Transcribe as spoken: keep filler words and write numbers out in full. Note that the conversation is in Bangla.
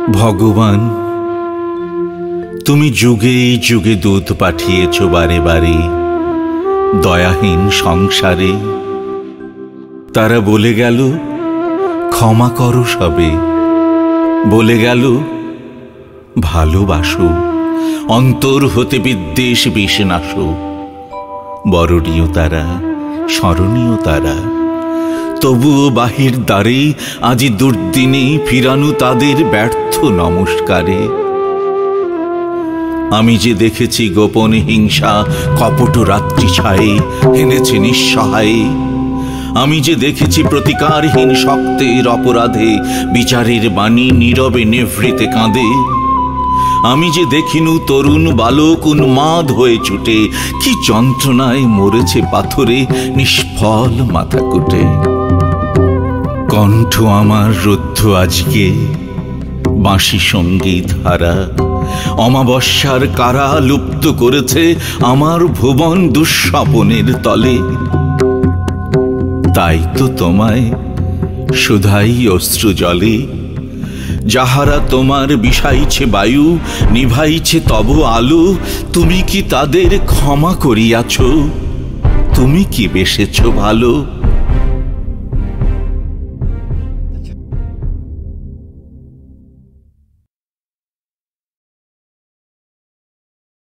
ভগবান, তুমি যুগে যুগে দূত পাঠিয়েছ বারে বারে দয়াহীন সংসারে। তারা বলে গেল ক্ষমা করো সবে, বলে গেল ভালোবাসো, অন্তর হতে বিদ্বেষ বিষ-নাশো। বরণীয় তারা, স্মরণীয় তারা, তবুও বাহির দ্বারে আজি দুর্দিনে ফিরানু তাদের ব্যর্থ নমস্কারে। আমি যে দেখেছি গোপন হিংসা কপট রাত্রি ছায়ে এনেছে নিঃসহায়ে। আমি যে দেখেছি প্রতিকারহীন শক্তের অপরাধে বিচারের বাণী নীরবে নেভৃতে কাঁদে। আমি যে দেখিনু তরুণ বালক উন্মাদ হয়ে ছুটে কি যন্ত্রণায় মরেছে পাথরে নিষ্ফল মাথা কুটে। কণ্ঠ আমার রুদ্ধ আজকে বাঁশি সঙ্গীত হারা, অমাবস্যার কারা লুপ্ত করেছে আমার ভুবন দুঃস্বপনের তলে। তাই তো তোমায় শুধাই অশ্রু জলে, যাহারা তোমার বিষাইছে বায়ু নিভাইছে তব আলো। তুমি কি তাদের ক্ষমা করিয়াছ? তুমি কি বেসেছ ভালো?